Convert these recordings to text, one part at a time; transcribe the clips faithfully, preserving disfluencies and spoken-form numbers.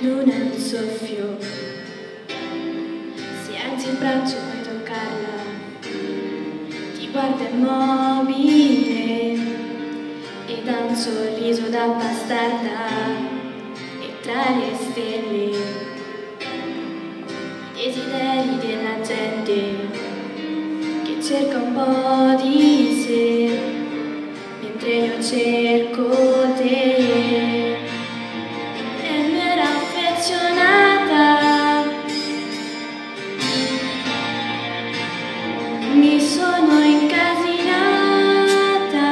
luna è un soffio, si alza il braccio puoi toccarla, ti guarda immobile e dà un sorriso da bastarda, e tra le stelle i desideri della gente che cerca un po' di sé mentre io cerco te. Mi sono incasinata.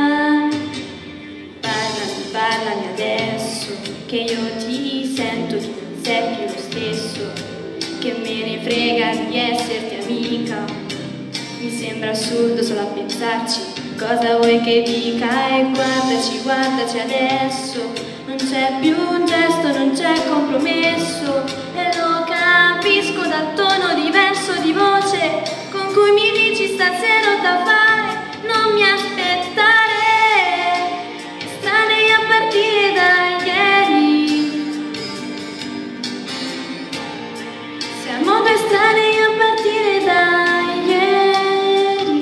Parlami, parlami adesso, che io ti sento che non sei più lo stesso, che me ne frega di esserti amica. Mi sembra assurdo solo a pensarci, cosa vuoi che dica? E guardaci, guardaci adesso, non c'è più un gesto, non c'è compromesso, e lo capisco dal tono diverso di voce con cui mi dici stasera ho da fare, non mi aspettare, estranei a partire da ieri. Siamo due estranei a partire da ieri.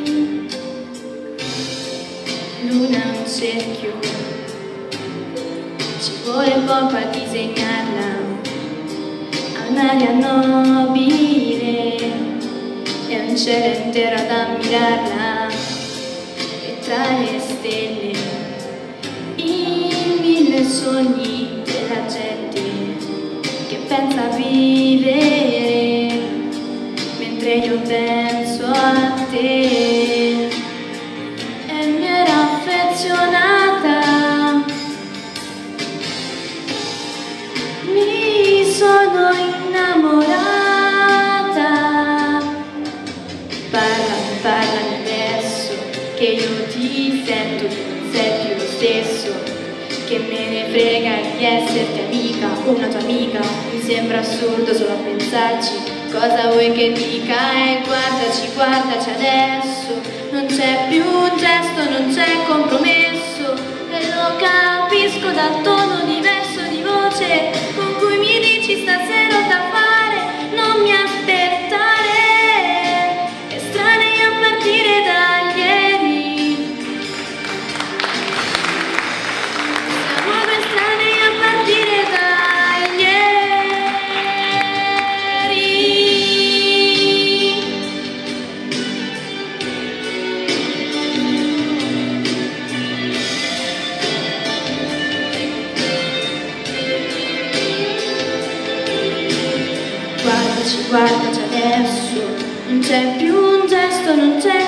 Luna è un cerchio, ci vuole poco a disegnarla, ha un'aria nobile e un cielo intero ad ammirarla, e tra le stelle in mille sogni della gente che pensa a vivere mentre io penso a te. E mi ero affezionata, mi sono innamorata. Parlami, parlami adesso, che io ti sento che non sei più lo stesso, che me ne frega di esserti amica, una tua amica. Mi sembra assurdo solo a pensarci, cosa vuoi che dica? E guardaci, guardaci adesso, non c'è più un gesto, non c'è compromesso, e lo capisco dal tono diverso di voce con cui mi dici stasera ho da fare, non mi aspettare, estranei a partire da ieri. Siamo due estranei a partire da ieri. Guardaci, guardaci adesso, non c'è più un gesto, non c'è